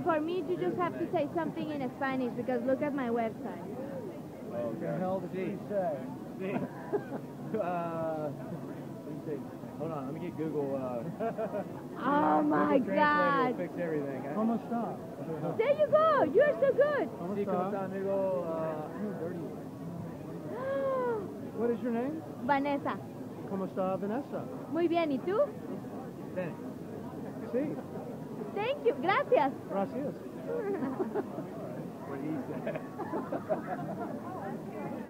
for me, you just have to say something in Spanish because look at my website. Oh, What the hell did he say? See. Let me see. Hold on, let me get Google. Oh my Google Translator God. will fix everything. Eh? ¿Cómo está? There you go. You're so good. Sí, ¿cómo está, amigo? Dirty. What is your name? Vanessa. ¿Cómo está, Vanessa? Muy bien. ¿Y tú? Spanish. Sí. Thank you. Gracias. Gracias. What he said.